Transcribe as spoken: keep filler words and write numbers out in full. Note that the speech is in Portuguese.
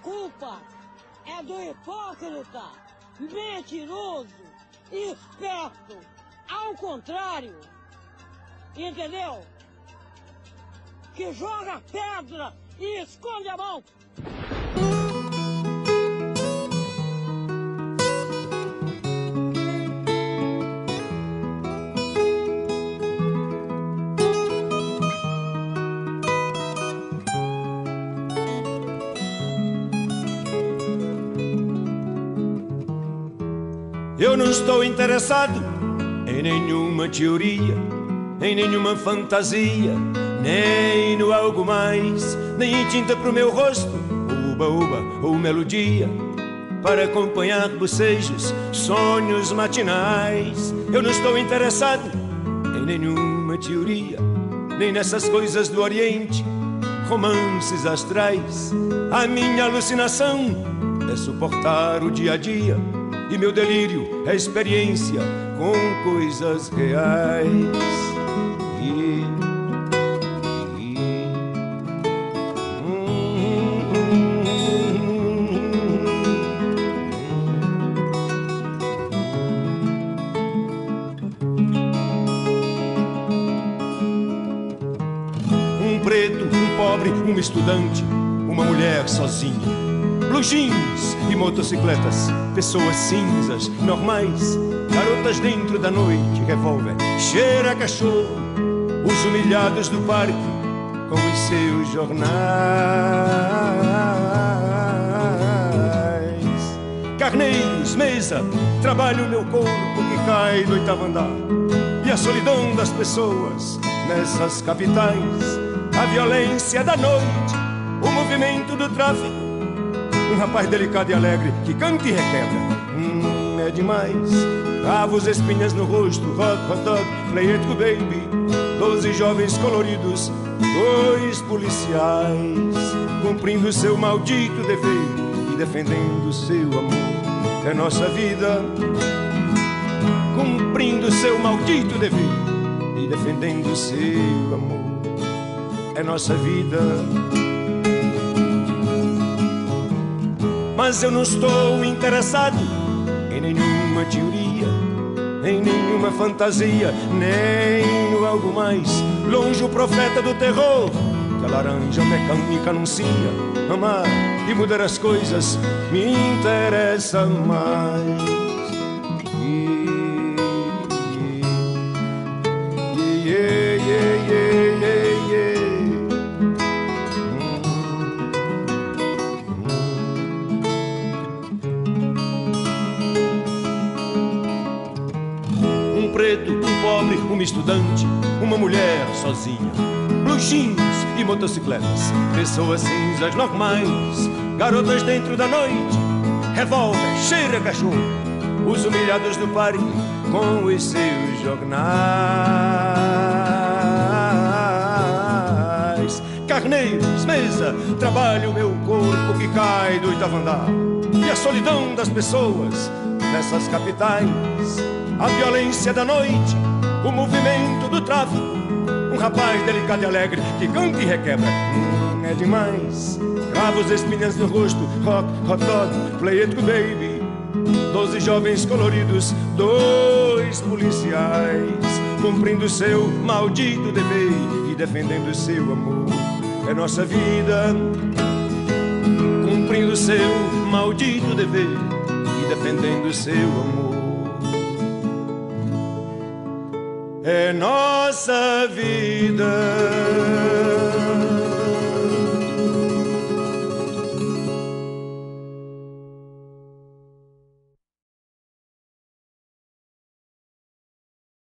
culpa é do hipócrita, mentiroso, esperto, ao contrário, entendeu? Que joga pedra e esconde a mão. Eu não estou interessado em nenhuma teoria, em nenhuma fantasia, nem no algo mais, nem em tinta pro meu rosto, uba-uba ou melodia, para acompanhar bocejos, sonhos matinais. Eu não estou interessado em nenhuma teoria, nem nessas coisas do Oriente, romances astrais. A minha alucinação é suportar o dia a dia, e meu delírio é experiência com coisas reais. E, e, hum, um preto, um pobre, um estudante, uma mulher sozinha, blue jeans e motocicletas, pessoas cinzas, normais, garotas dentro da noite, revólver, cheira a cachorro, os humilhados do parque com os seus jornais, carneiros, mesa, trabalho meu corpo que cai do oitavo andar, e a solidão das pessoas nessas capitais, a violência da noite, o movimento do tráfico, um rapaz delicado e alegre que canta e requebra. Hum, é demais. Cravos, espinhas no rosto, hot, hot dog, play it go baby. Doze jovens coloridos, dois policiais, cumprindo seu maldito dever e defendendo seu amor. É nossa vida, cumprindo seu maldito dever e defendendo seu amor. É nossa vida. Mas eu não estou interessado em nenhuma teoria, em nenhuma fantasia, nem no algo mais. Longe o profeta do terror, que a laranja mecânica anuncia. Amar e mudar as coisas me interessa mais. Yeah, yeah, yeah, yeah, yeah. Um preto, um pobre, uma estudante, uma mulher sozinha, blue jeans e motocicletas, pessoas cinzas normais, garotas dentro da noite, revólver, cheira cachorro, os humilhados do parque com os seus jornais, carneiros, mesa, trabalho meu corpo que cai do oitavo andar, e a solidão das pessoas nessas capitais, a violência da noite, o movimento do tráfico, um rapaz delicado e alegre que canta e requebra. Hum, é demais. Cravos, espinhas no rosto, hot, hot dog, play it go baby. Doze jovens coloridos, dois policiais, cumprindo seu maldito dever e defendendo seu amor. É nossa vida, cumprindo seu maldito dever e defendendo seu amor. É nossa vida.